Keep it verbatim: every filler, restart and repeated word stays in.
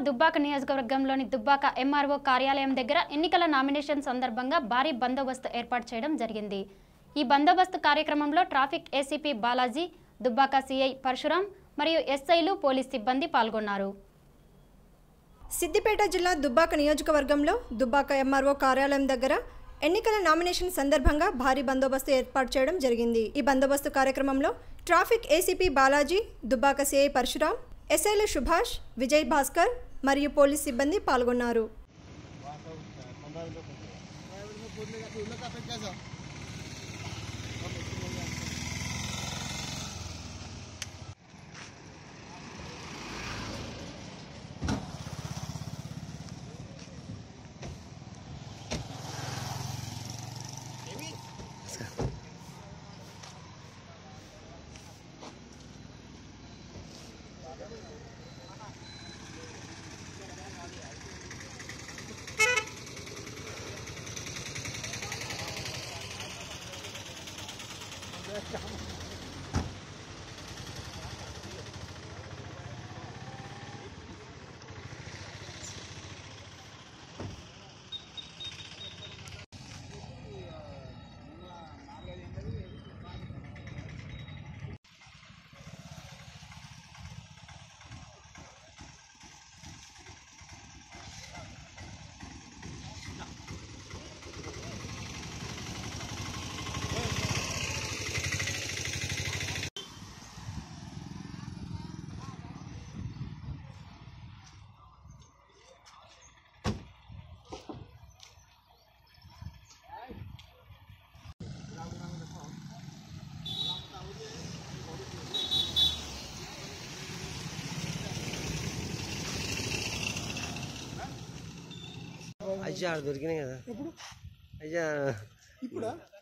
దుబ్బాక నియోజకవర్గంలోని దుబ్బాక ఎంఆర్ఓ కార్యాలయం దగ్గర ఎన్నికల నామినేషన్ సందర్భంగా భారీ బందోబస్తు ఏర్పాటు చేయడం జరిగింది. ఈ బందోబస్తు కార్యక్రమంలో traffic ACP Balaji, Dubbaka CI Parashuram మరియు ఎస్ఐలు, పోలీస్ సిబ్బంది పాల్గొన్నారు. సిద్దిపేట జిల్లా దుబ్బాక నియోజకవర్గంలో దుబ్బాక ఎంఆర్ఓ కార్యాలయం దగ్గర ఎన్నికల నామినేషన్ సందర్భంగా భారీ బందోబస్తు ఏర్పాటు చేయడం జరిగింది. ఈ బందోబస్తు కార్యక్రమంలో traffic ACP Balaji, Dubbaka CI Parashuram, ఎస్ఐలు సుభాష్, విజయ్ భాస్కర్ మరియు పోలీస్ సిబ్బంది పాల్గొన్నారు. అయ్యా దొరికినాయి కదా. అయ్యా